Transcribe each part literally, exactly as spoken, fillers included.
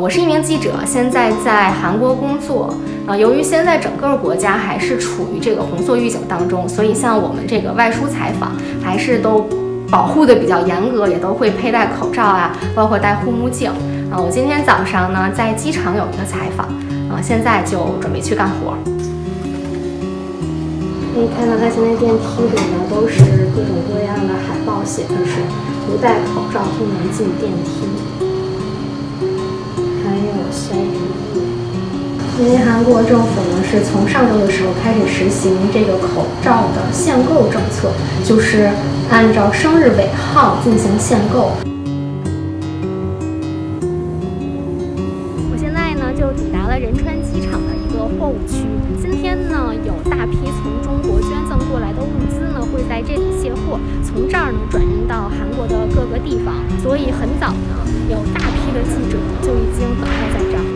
我是一名记者，现在在韩国工作。呃，由于现在整个国家还是处于这个红色预警当中，所以像我们这个外出采访，还是都保护的比较严格，也都会佩戴口罩啊，包括戴护目镜。啊、呃，我今天早上呢在机场有一个采访，啊、呃，现在就准备去干活。可以看到，它现在电梯里呢都是各种各样的海报，写的是不戴口罩不能进电梯。还有消毒液。因为韩国政府呢是从上周的时候开始实行这个口罩的限购政策，就是按照生日尾号进行限购。我现在呢就抵达了仁川机场的一个货物区。今天呢有大批从中国捐赠过来的物资呢会在这里卸货，从这儿呢转运到韩国的各个地方，所以很早呢有大批的记者就已经等候在这儿。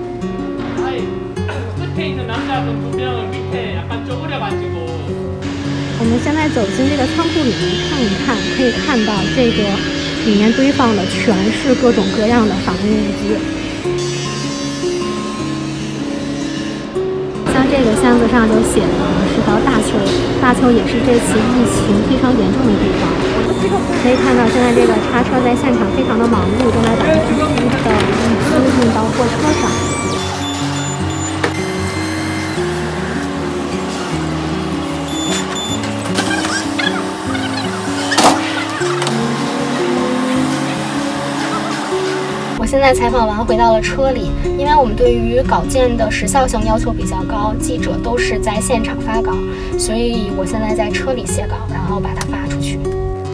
我们现在走进这个仓库里面看一看，可以看到这个里面堆放的全是各种各样的防疫物资。像这个箱子上就写的是到大邱，大邱也是这次疫情非常严重的地方。可以看到现在这个叉车在现场非常的忙碌，正在把一批的物资运到货车上。我现在采访完回到了车里，因为我们对于稿件的时效性要求比较高，记者都是在现场发稿，所以我现在在车里写稿，然后把它发出去。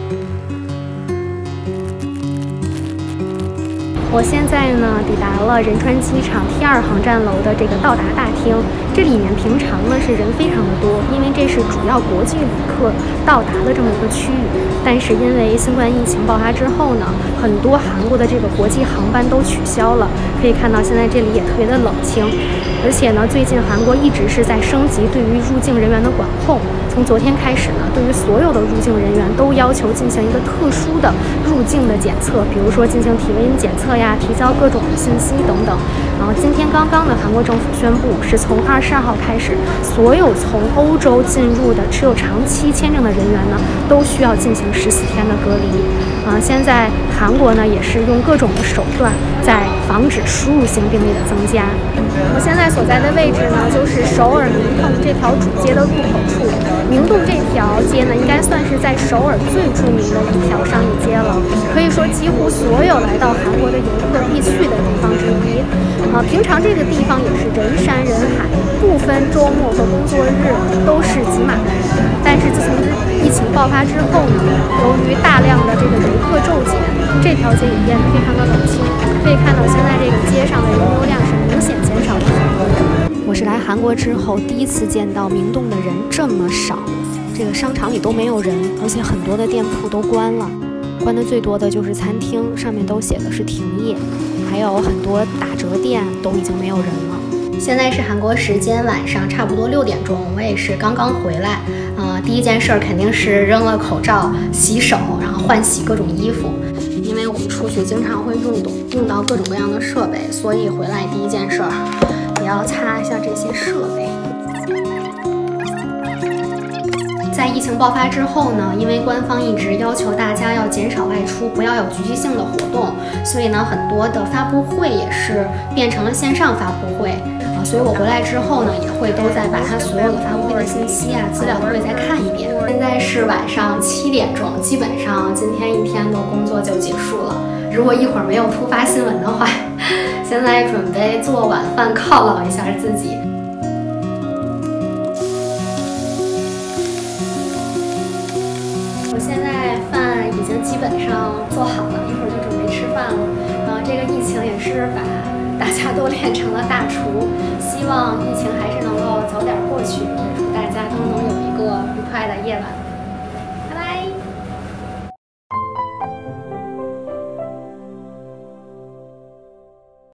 我现在呢抵达了仁川机场 T 二航站楼的这个到达大厅，这里面平常呢是人非常的多，因为这是主要国际旅客到达的这么一个区域。但是因为新冠疫情爆发之后呢，很多韩国的这个国际航班都取消了，可以看到现在这里也特别的冷清。而且呢，最近韩国一直是在升级对于入境人员的管控。从昨天开始呢，对于所有的入境人员都要求进行一个特殊的入境的检测，比如说进行体温检测呀，提交各种的信息等等。然后今天刚刚呢，韩国政府宣布，是从二十二号开始，所有从欧洲进入的持有长期签证的人员呢，都需要进行十四天的隔离。啊、呃，现在韩国呢也是用各种的手段在防止输入性病例的增加。我现在所在的位置呢，就是首尔明洞这条主街的入口处。明洞这条街呢，应该算是在首尔最著名的一条商业街了，可以说几乎所有来到韩国的游客必去的地方之一。啊、呃，平常这个地方也是人山人海，不分周末和工作日都是挤满了人。但是自从疫情爆发之后呢，由于大量的这个游客骤减，这条街也变得非常的冷清。可以看到现在这个街上的人流量是明显减少了很多。我是来韩国之后第一次见到明洞的人这么少，这个商场里都没有人，而且很多的店铺都关了，关的最多的就是餐厅，上面都写的是停业，还有很多打折店都已经没有人了。现在是韩国时间晚上差不多六点钟，我也是刚刚回来，呃，第一件事肯定是扔了口罩、洗手，然后换洗各种衣服。因为我们出去经常会用到用到各种各样的设备，所以回来第一件事儿也要擦一下这些设备。在疫情爆发之后呢，因为官方一直要求大家要减少外出，不要有聚集性的活动，所以呢，很多的发布会也是变成了线上发布会啊。所以我回来之后呢，也会都在把它所有的发布会的信息啊、资料都会再看一遍。现在是晚上七点钟，基本上今天一天的工作就结束了。如果一会儿没有突发新闻的话，现在准备做晚饭犒劳一下自己。我现在饭已经基本上做好了，一会儿就准备吃饭了。然后这个疫情也是把大家都练成了大厨，希望疫情还是能够早点过去，祝大家都能有一个愉快的夜晚。